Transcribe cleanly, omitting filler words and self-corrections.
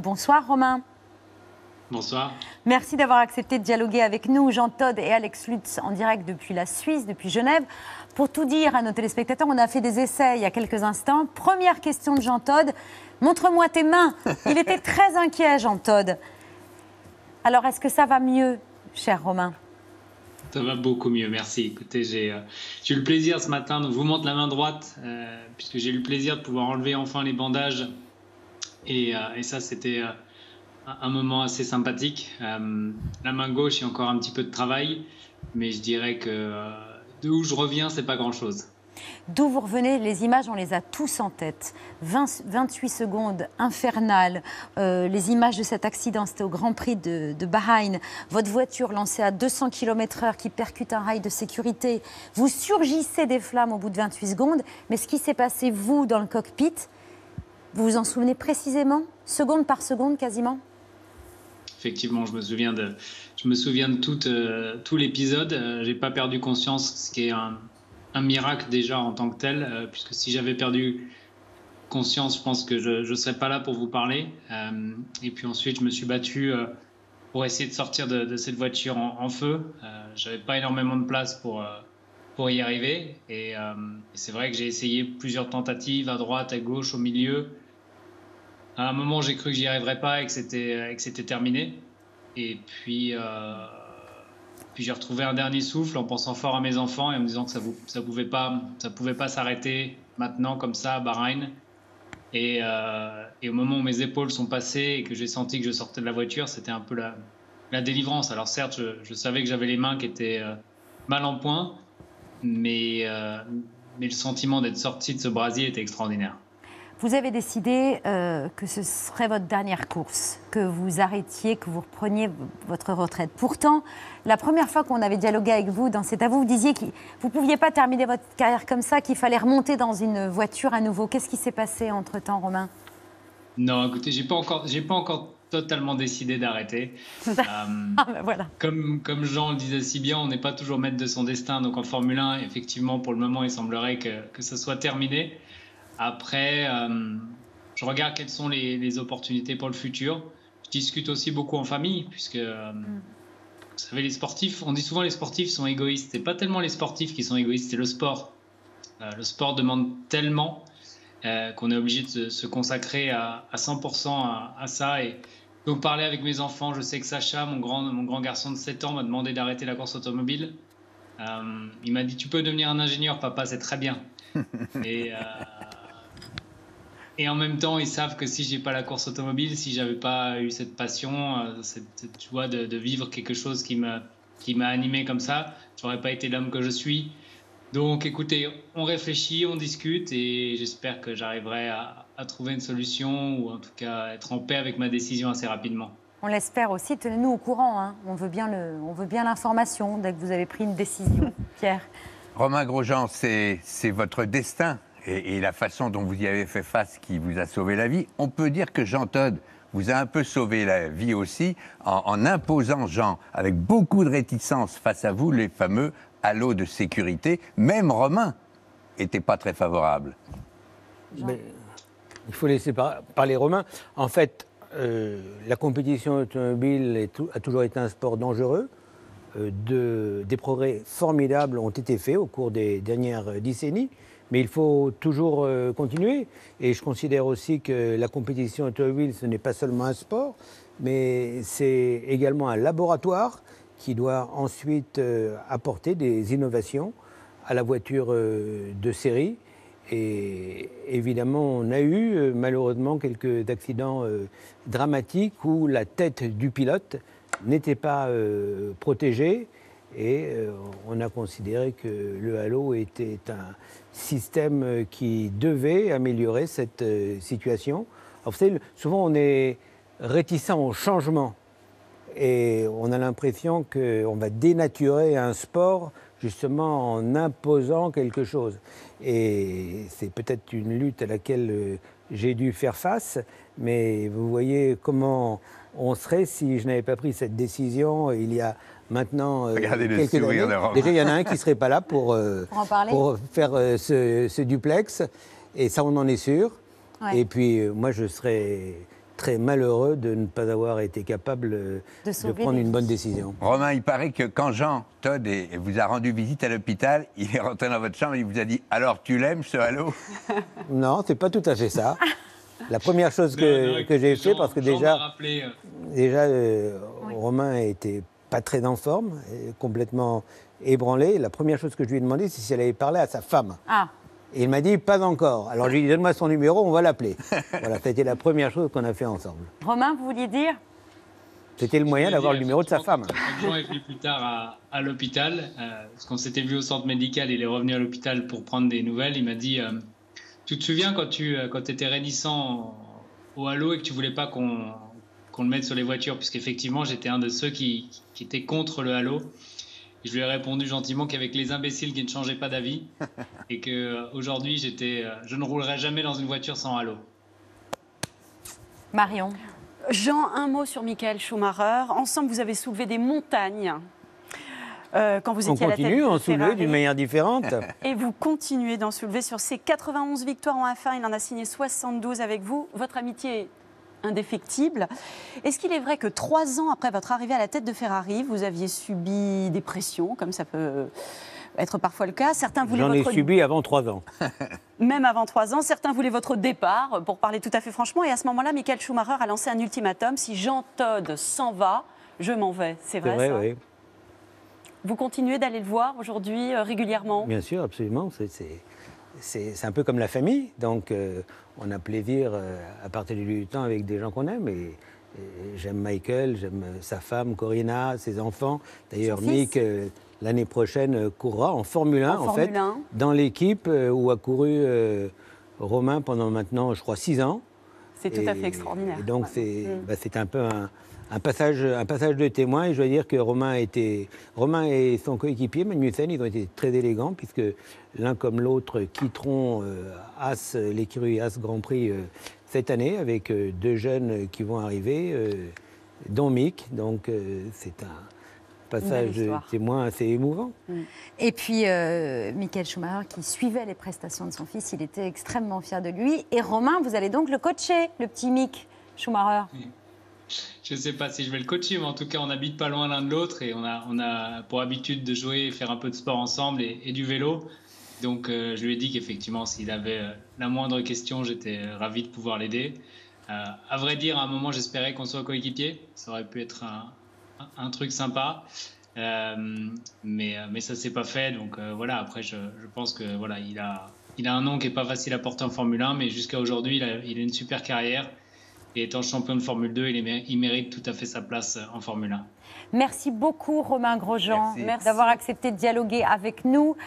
Bonsoir Romain. Bonsoir. Merci d'avoir accepté de dialoguer avec nous, Jean Todt et Alex Lutz, en direct depuis la Suisse, depuis Genève. Pour tout dire à nos téléspectateurs, on a fait des essais il y a quelques instants. Première question de Jean Todt. Montre-moi tes mains. Il était très inquiet, Jean Todt. Alors, est-ce que ça va mieux, cher Romain ? Ça va beaucoup mieux, merci. Écoutez, j'ai eu le plaisir ce matin, donc je vous montre la main droite, puisque j'ai eu le plaisir de pouvoir enlever enfin les bandages. Et ça, c'était un moment assez sympathique. La main gauche, il y a encore un petit peu de travail, mais je dirais que d'où je reviens, c'est pas grand-chose. D'où vous revenez, les images, on les a tous en tête. 28 secondes infernales. Les images de cet accident, c'était au Grand Prix de Bahreïn. Votre voiture lancée à 200 km/h qui percute un rail de sécurité. Vous surgissez des flammes au bout de 28 secondes. Mais ce qui s'est passé, vous, dans le cockpit, vous vous en souvenez précisément, seconde par seconde quasiment ? Effectivement, je me souviens de tout l'épisode. J'ai pas perdu conscience, ce qui est un miracle déjà en tant que tel, puisque si j'avais perdu conscience, je pense que je ne serais pas là pour vous parler. Et puis ensuite, je me suis battu pour essayer de sortir de cette voiture en feu. Je n'avais pas énormément de place pour y arriver. Et c'est vrai que j'ai essayé plusieurs tentatives, à droite, à gauche, au milieu. À un moment, j'ai cru que j'y arriverais pas et que c'était terminé. Et puis j'ai retrouvé un dernier souffle en pensant fort à mes enfants et en me disant que ça pouvait pas s'arrêter maintenant comme ça à Bahreïn. Et au moment où mes épaules sont passées et que j'ai senti que je sortais de la voiture, c'était un peu la délivrance. Alors certes, je savais que j'avais les mains qui étaient mal en point, mais le sentiment d'être sorti de ce brasier était extraordinaire. Vous avez décidé que ce serait votre dernière course, que vous arrêtiez, que vous repreniez votre retraite. Pourtant, la première fois qu'on avait dialogué avec vous dans cet avou, vous disiez que vous ne pouviez pas terminer votre carrière comme ça, qu'il fallait remonter dans une voiture à nouveau. Qu'est-ce qui s'est passé entre-temps, Romain ? Non, écoutez, j'ai pas encore totalement décidé d'arrêter. Ben voilà. Comme Jean le disait si bien, on n'est pas toujours maître de son destin. Donc en Formule 1, effectivement, pour le moment, il semblerait que ça soit terminé. Après, je regarde quelles sont les opportunités pour le futur. Je discute aussi beaucoup en famille, puisque, vous savez, les sportifs, on dit souvent les sportifs sont égoïstes. Ce n'est pas tellement les sportifs qui sont égoïstes, c'est le sport. Le sport demande tellement qu'on est obligé de se consacrer à 100% à ça. Et donc parler avec mes enfants, je sais que Sacha, mon grand garçon de 7 ans, m'a demandé d'arrêter la course automobile. Il m'a dit « Tu peux devenir un ingénieur, papa, c'est très bien. » Et en même temps, ils savent que si j'ai pas la course automobile, si j'avais pas eu cette passion, cette joie de vivre quelque chose qui m'a animé comme ça, j'aurais pas été l'homme que je suis. Donc, écoutez, on réfléchit, on discute, et j'espère que j'arriverai à trouver une solution, ou en tout cas être en paix avec ma décision assez rapidement. On l'espère aussi. Tenez-nous au courant. Hein. On veut bien l'information dès que vous avez pris une décision, Pierre. Romain Grosjean, c'est votre destin. Et la façon dont vous y avez fait face qui vous a sauvé la vie. On peut dire que Jean Todt vous a un peu sauvé la vie aussi en imposant, Jean, avec beaucoup de réticence face à vous, les fameux halos de sécurité. Même Romain n'était pas très favorable. Mais, il faut laisser parler Romain. En fait, la compétition automobile a toujours été un sport dangereux. Des progrès formidables ont été faits au cours des dernières décennies. Mais il faut toujours continuer. Et je considère aussi que la compétition automobile, ce n'est pas seulement un sport, mais c'est également un laboratoire qui doit ensuite apporter des innovations à la voiture de série. Et évidemment, on a eu malheureusement quelques accidents dramatiques où la tête du pilote n'était pas protégée. Et on a considéré que le halo était un système qui devait améliorer cette situation. Alors, vous savez, souvent on est réticent au changement et on a l'impression qu'on va dénaturer un sport justement en imposant quelque chose. Et c'est peut-être une lutte à laquelle j'ai dû faire face, mais vous voyez comment on serait si je n'avais pas pris cette décision il y a maintenant quelques années. Déjà, il y en a un qui ne serait pas là pour faire ce duplex, et ça, on en est sûr. Ouais. Et puis, moi, je serais très malheureux de ne pas avoir été capable de prendre une bonne décision. Romain, il paraît que quand Jean Todt vous a rendu visite à l'hôpital, il est rentré dans votre chambre et il vous a dit « Alors, tu l'aimes, ce halo ?» Non, c'est pas tout à fait ça. La première chose que j'ai fait, parce que Romain était pas très en forme, complètement ébranlé. La première chose que je lui ai demandé, c'est si elle avait parlé à sa femme. Ah. Et il m'a dit, pas encore. Alors je lui ai dit, donne-moi son numéro, on va l'appeler. Voilà, c'était la première chose qu'on a fait ensemble. Romain, vous vouliez dire? C'était le moyen d'avoir le numéro de sa femme. Quand Jean est venu plus tard à l'hôpital, parce qu'on s'était vu au centre médical, il est revenu à l'hôpital pour prendre des nouvelles, il m'a dit, tu te souviens quand tu étais réticent au halo et que tu voulais pas qu'on le mette sur les voitures, puisqu'effectivement j'étais un de ceux qui étaient contre le halo. Je lui ai répondu gentiment qu'avec les imbéciles qui ne changeaient pas d'avis et qu'aujourd'hui, je ne roulerai jamais dans une voiture sans halo. Marion. Jean, un mot sur Michael Schumacher. Ensemble, vous avez soulevé des montagnes quand vous étiez à la tête de Ferrari. On continue à en soulever d'une manière différente. Et vous continuez d'en soulever sur ses 91 victoires en F1. Il en a signé 72 avec vous. Votre amitié est indéfectible. Est-ce qu'il est vrai que 3 ans après votre arrivée à la tête de Ferrari, vous aviez subi des pressions, comme ça peut être parfois le cas? Certains voulaient J'en ai subi avant 3 ans. Même avant 3 ans. Certains voulaient votre départ, pour parler tout à fait franchement. Et à ce moment-là, Michael Schumacher a lancé un ultimatum. Si Jean Todt s'en va, je m'en vais. C'est vrai, ça? Oui. Vous continuez d'aller le voir aujourd'hui régulièrement? Bien sûr, absolument. C'est un peu comme la famille. Donc, on a plaisir à partager du temps avec des gens qu'on aime. Et j'aime Michael, j'aime sa femme, Corinna, ses enfants. D'ailleurs, Mick, l'année prochaine, courra en Formule 1, en fait, dans l'équipe où a couru Romain pendant maintenant, je crois, 6 ans. C'est tout à fait extraordinaire. Et donc, c'est un peu un passage de témoin. Et je dois dire que Romain et son coéquipier, Magnussen, ils ont été très élégants, puisque l'un comme l'autre quitteront l'écurie As Grand Prix cette année, avec 2 jeunes qui vont arriver, dont Mick. Donc, c'est un passage de témoin assez émouvant. Et puis, Michael Schumacher, qui suivait les prestations de son fils, il était extrêmement fier de lui. Et Romain, vous allez donc le coacher, le petit Mick Schumacher? Je ne sais pas si je vais le coacher, mais en tout cas, on n'habite pas loin l'un de l'autre et on a pour habitude de jouer et faire un peu de sport ensemble et du vélo. Donc, je lui ai dit qu'effectivement, s'il avait la moindre question, j'étais ravi de pouvoir l'aider. À vrai dire, à un moment, j'espérais qu'on soit coéquipiers. Ça aurait pu être un truc sympa. Mais ça ne s'est pas fait. Donc, voilà, après, je pense que voilà, il a un nom qui n'est pas facile à porter en Formule 1, mais jusqu'à aujourd'hui, il a une super carrière. Et étant champion de Formule 2, il mérite tout à fait sa place en Formule 1. Merci beaucoup, Romain Grosjean, Merci. d'avoir accepté de dialoguer avec nous.